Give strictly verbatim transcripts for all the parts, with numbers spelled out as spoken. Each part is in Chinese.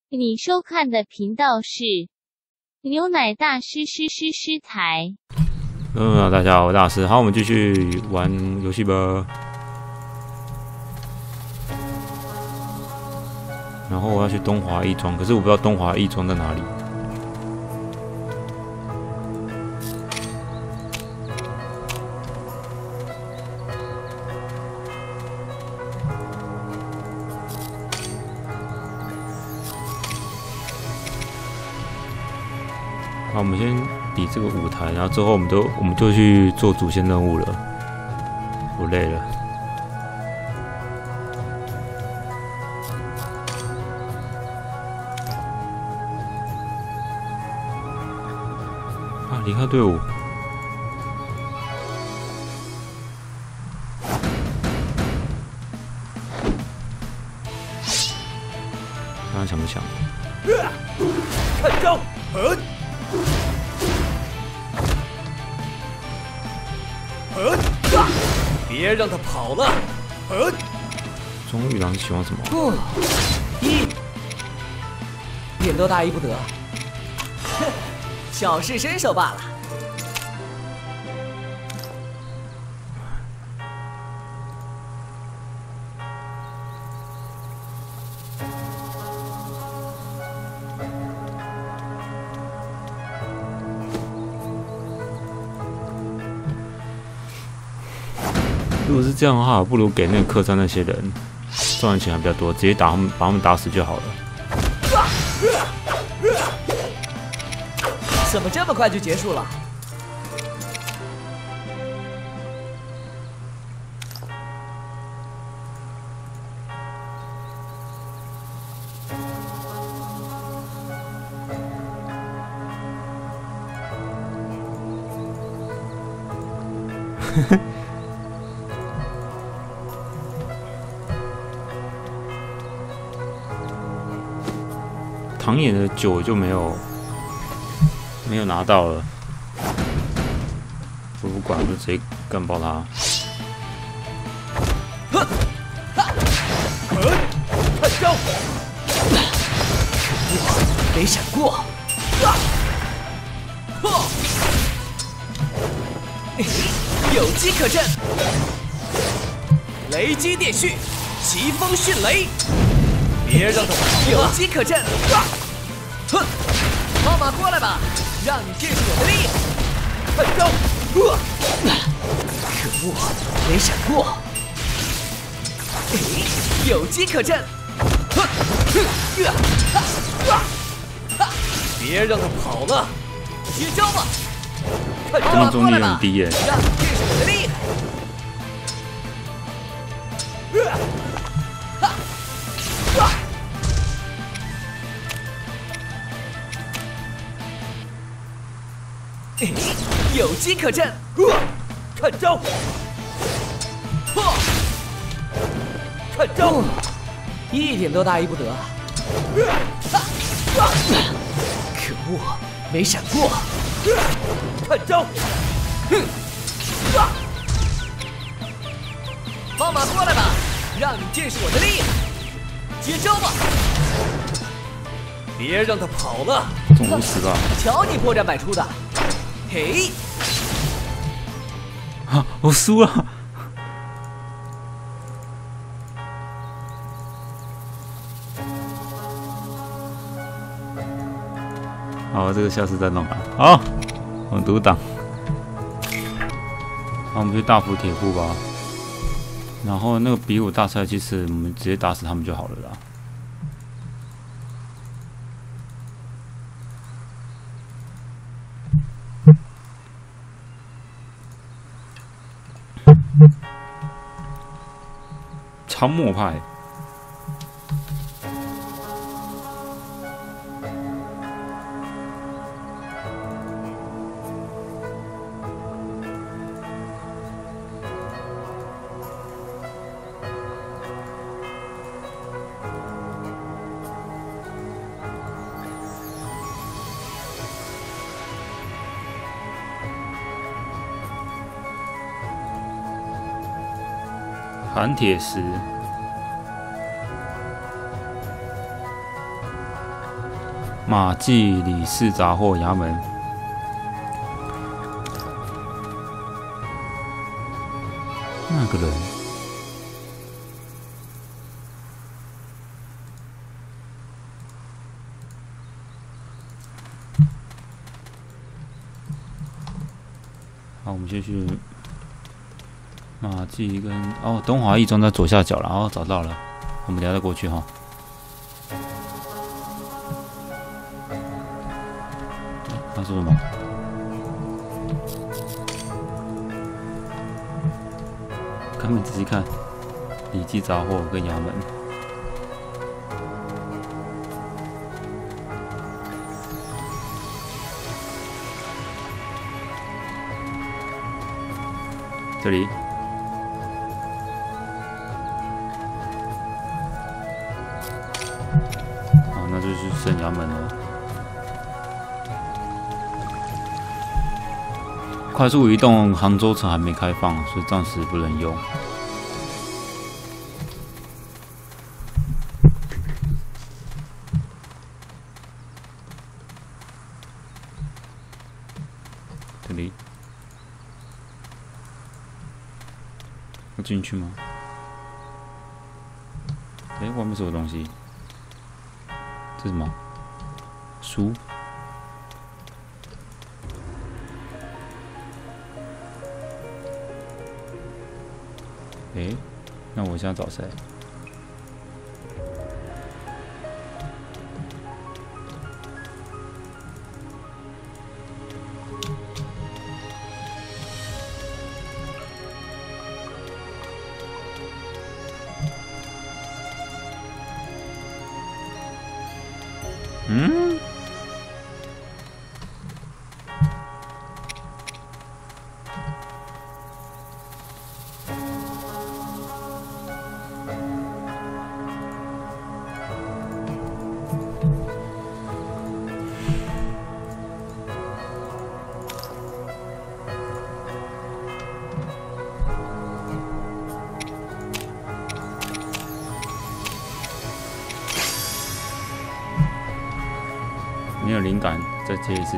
你收看的频道是牛奶大师师师师台。 嗯，大家好，我是大师。好，我们继续玩游戏吧。然后我要去东华义庄，可是我不知道东华义庄在哪里。好，我们先比这个舞台，然后之后我们就我们就去做主线任务了。我累了。啊，离开队伍。看他抢不抢？ 看招！狠！狠！别让他跑了！狠！ 钟玉郎喜欢什么？ 不，一点都大意不得。哼，小试身手罢了。 如果是这样的话，不如给那个客栈那些人赚的钱还比较多，直接打他们，把他们打死就好了。 怎么这么快就结束了？ 唐眼的酒就没有没有拿到了，我不管，我就直接干爆他。 哼！看招！我没闪过。破！有机可乘。雷击电续，疾风迅雷。别让他跑了！有机可乘。哼！放马过来吧，让你见识我的厉害！看招！可恶，没闪过。有机可乘。哼！别让他跑了！接招吧！看招！过来吧，让你见识我的厉害！有机可乘，看招！破！看招！一点都大意不得。可恶，没闪过。看招！哼！放马过来吧，让你见识我的厉害！接招吧！别让他跑了！ 总不死吧？ 瞧你破绽百出的！嘿！ 啊，我输了！好，这个下次再弄啊。好，我们独挡。好，我们去大福铁铺吧。然后那个比武大赛，其实我们直接打死他们就好了啦。长墨派，寒铁石。 马季李氏杂货衙门。那个人，好，我们就去马季跟哦东华义庄在左下角了，哦找到了，我们等下再过去哈。他说什么？他们仔细看，李记杂货跟衙门。这里。好，那就是剩衙门了。快速移动杭州城还没开放，所以暂时不能用。这里要进去吗？哎、欸，外面是什么东西？这是什么？书？哎、欸，那我现在找谁？嗯？没有灵感，再接一次。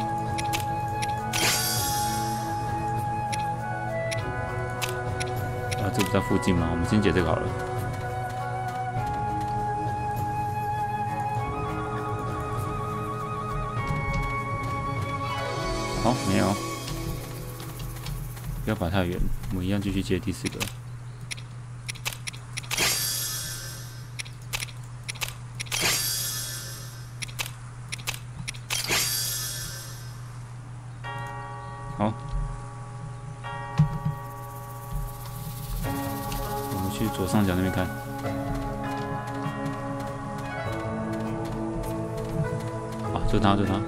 啊，这不在附近吗？我们先解这个好了。好，没有，不要跑太远，我们一样继续接第四个。好，我们去左上角那边看。啊，就他，就他。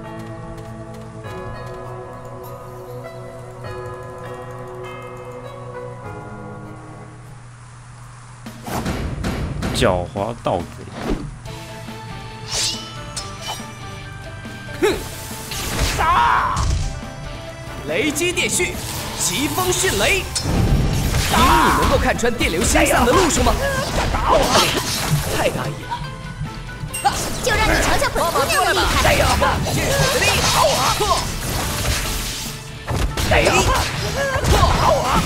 狡猾盗贼。 哼！杀！雷击电续，疾风迅雷。凭你能够看穿电流星象的路数吗？敢打我！太大意了！ 就让你瞧瞧本姑娘的厉害！ 哎呀，这是我的力！好啊！哎呀！好啊！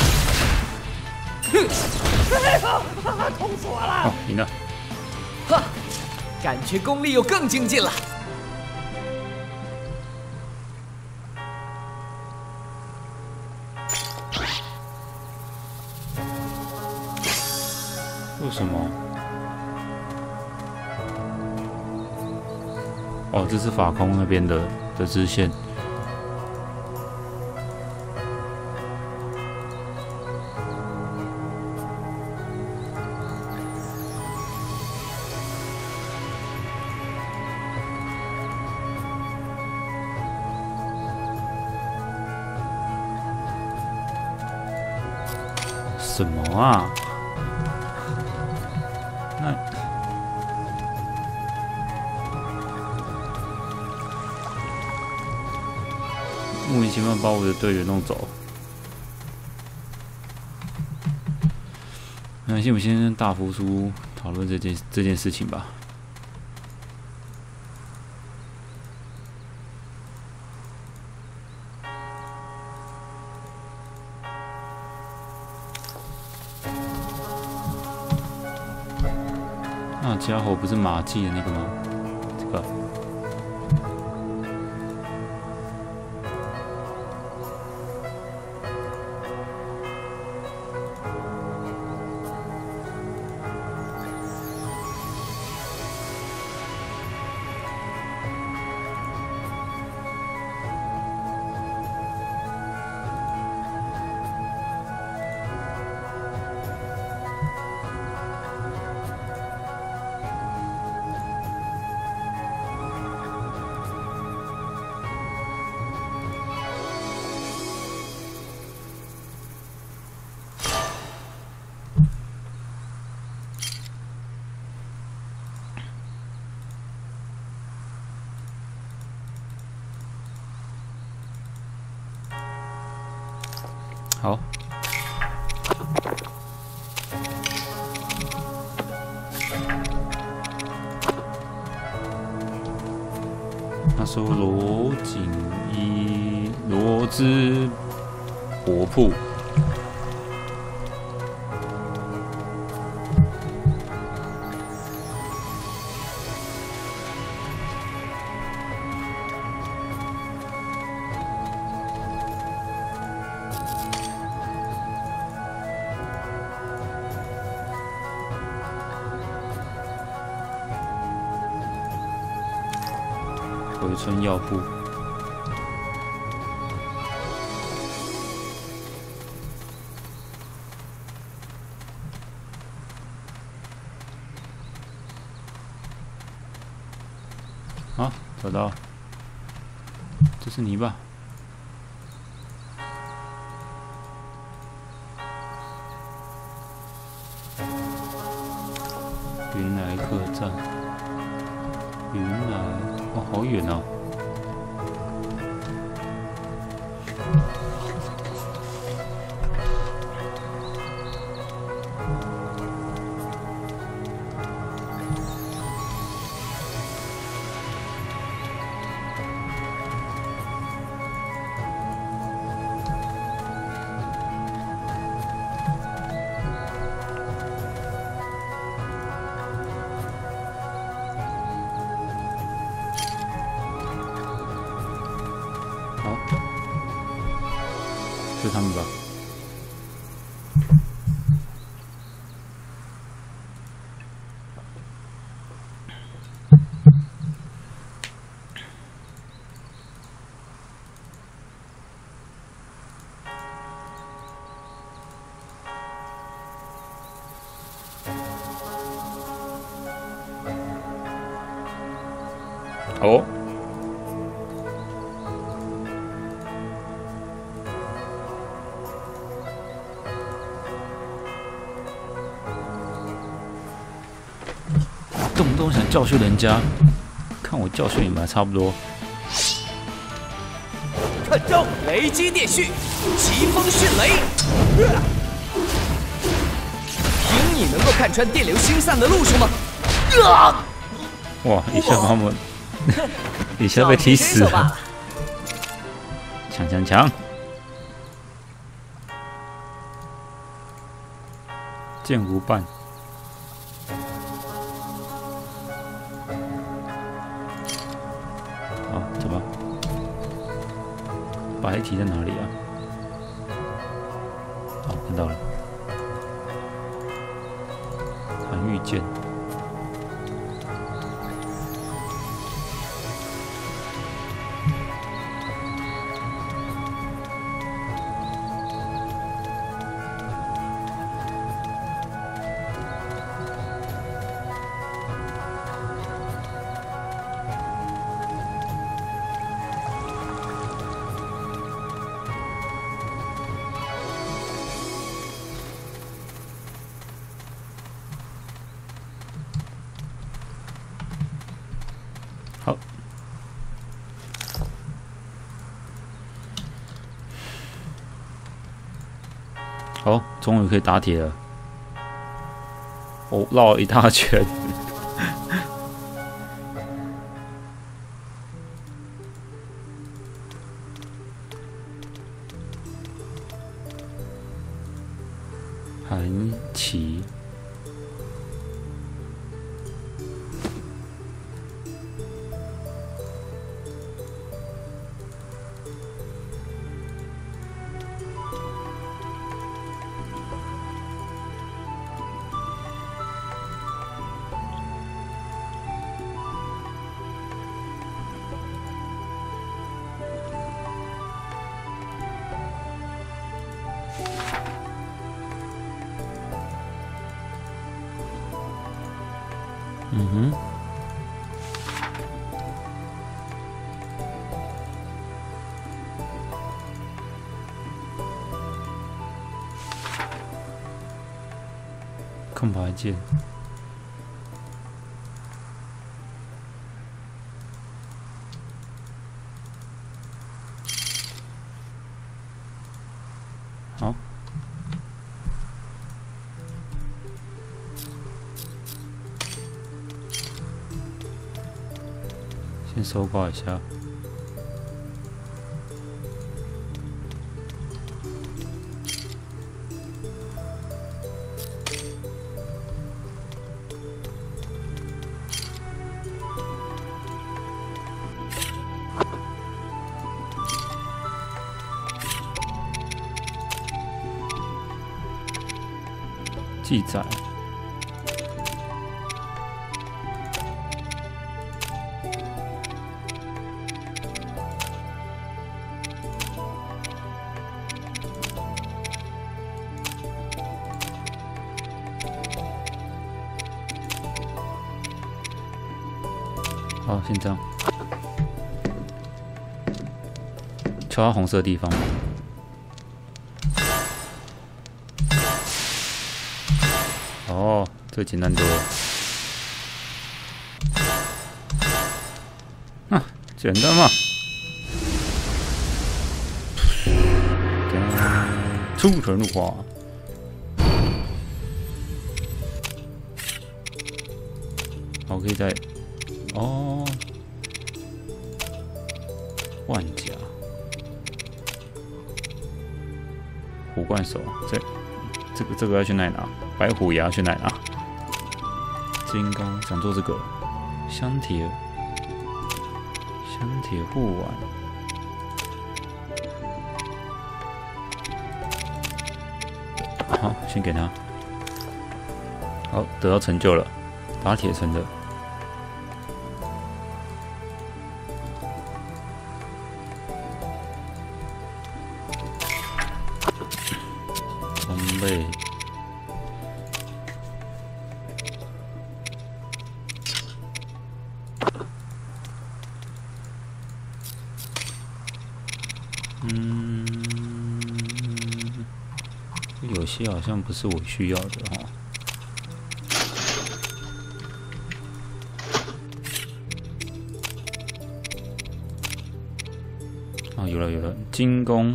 哼！痛死我了！ 哦，赢了！ 哈，感觉功力又更精进了。 为什么？哦，这是法空那边的的支线。什么啊？那莫名其妙把我的队员弄走。没关系，我们先跟大福叔讨论这件这件事情吧。 那家伙不是马季的那个吗？这个。好，他说罗锦衣罗之国铺。回春药铺，好，找到，这是你吧？云来客栈，云来。哦，好远哦！好，是他们吧？哦。动不动想教训人家，看我教训你们还差不多。 看招！雷击电续，疾风迅雷。凭你能够看穿电流星散的路数吗？啊！ 哇！一下把他们，一下被踢死了。强强强！剑无半。好，走吧。白体在哪里啊？好，看到了。韩玉剑。好，好，终于可以打铁了。我绕了一大圈。韩琦。 嗯哼。空白键。好。先搜刮一下。记载。好，先这样。敲到红色的地方。哦，这简单多了。啊，简单嘛。出神入化。好，可以再哦，万甲虎冠手，这这个这个要去哪里拿？白虎也要去哪里拿？金刚想做这个香铁香铁护腕。好，先给他。好，得到成就了，打铁成的。装备。嗯，有些好像不是我需要的哈。哦，有了有了，精工。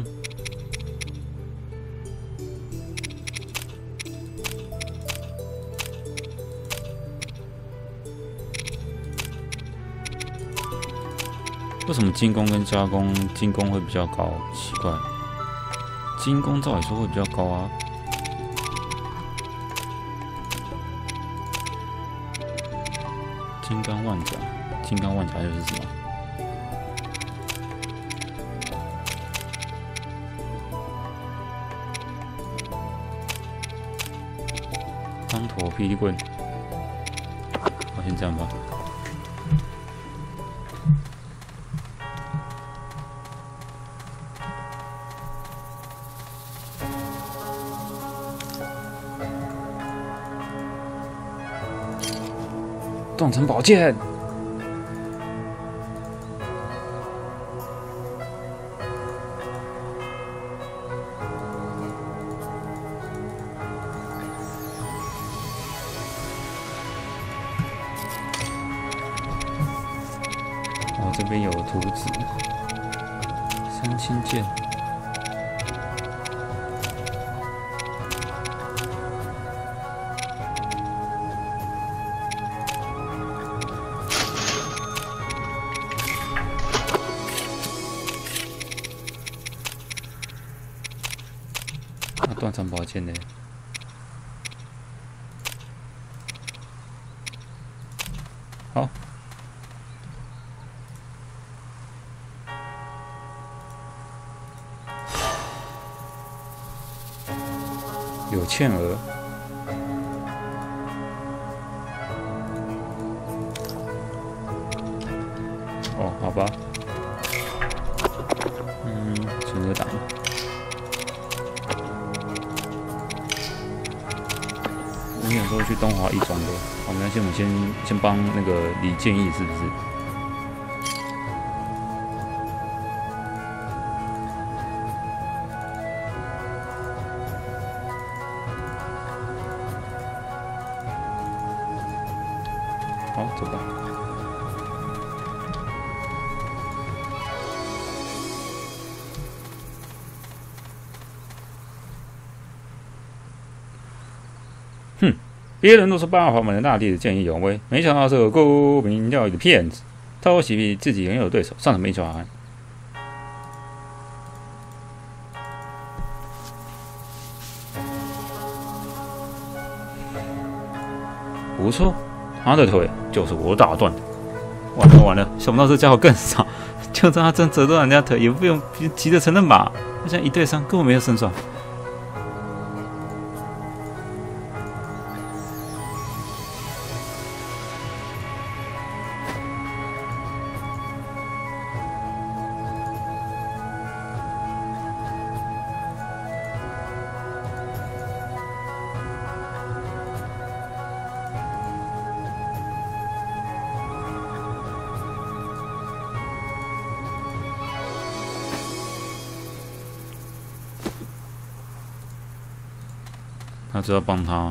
为什么精工跟加工，精工会比较高？奇怪，精工照理说会比较高啊。金刚万甲，金刚万甲又是什么？钢头霹雳棍，好，先这样吧。断层宝剑，哦，这边有图纸，三清剑。断层宝剑呢？好，有倩娥。哦，好吧。嗯，请鹅党。 我想说去东华一中的，好，没关系，我们先先帮那个李建议是不是？好，走吧。哼，别人都是八方门的大弟子见义勇为，没想到这个沽名钓誉的骗子，偷袭比自己原有的对手上场没抓。不错，他的腿就是我打断的。完了完了，想不到这家伙更傻，就算他真折断人家腿，也不用急着承认吧？好像一对三根本没有胜算。他只要帮他。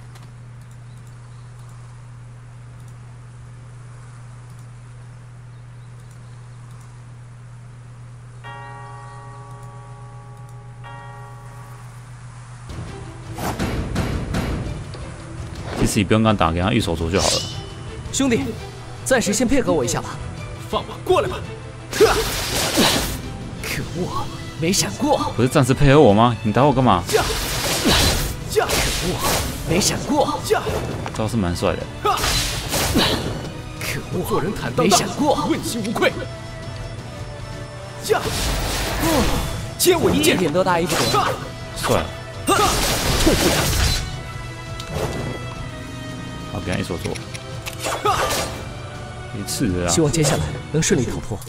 其实你不用跟他打，给他预手镯就好了。 兄弟，暂时先配合我一下吧。 放马过来吧！ 可恶，没闪过。 不是暂时配合我吗？你打我干嘛？ 可恶，没闪过。 倒是蛮帅的。 可恶， 做人坦荡荡， 没闪过， 问心无愧。 接我一剑，一点都大意不得。 帅。 痛不了。 好，给他一手镯。你刺的啊！ 希望接下来能顺利逃脱。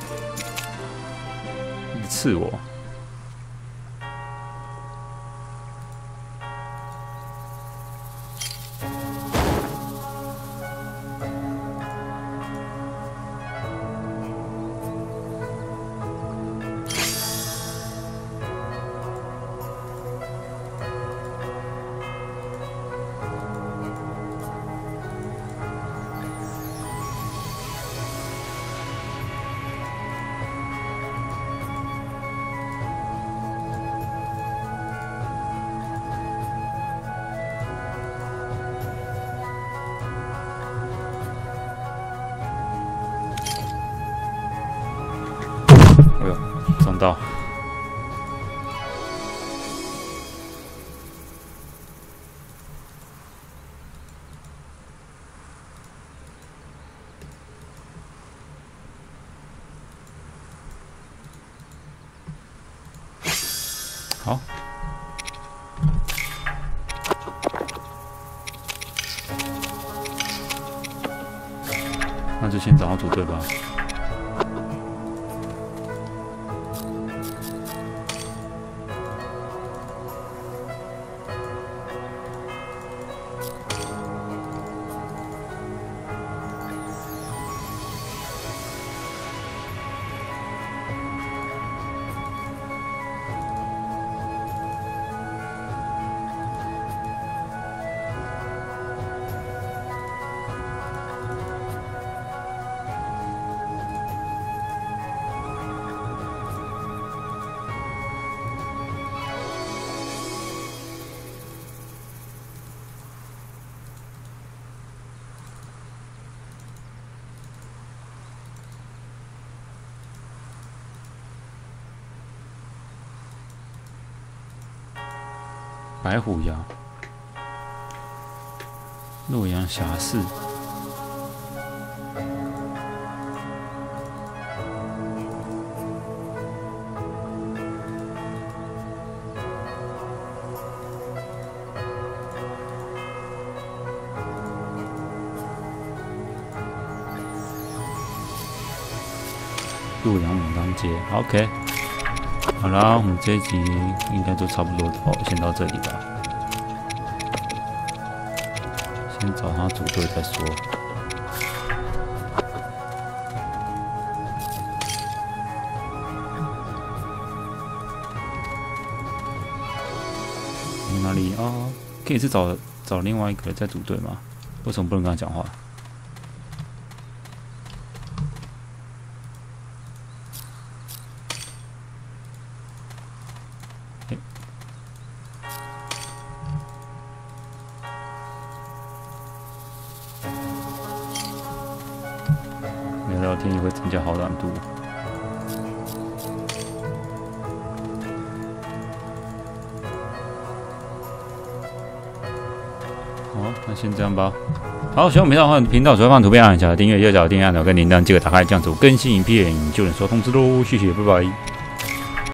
你刺我。哎呦，撞到！好，那就先找到组队吧。白虎崖、洛阳峡寺。洛阳牡丹街 ，OK。好啦，我们这一集应该就差不多到，先到这里吧。 先找他组队再说。哪里啊？可以是找找另外一个再组队吗？为什么不能跟他讲话？欸、聊聊天也会增加好感度。好，那先这样吧。好，喜欢我们的频道，主要放图片按一下订阅，右脚订阅按钮跟铃铛，记得打开，这样子我更新影片你就能收通知喽。谢谢，拜拜。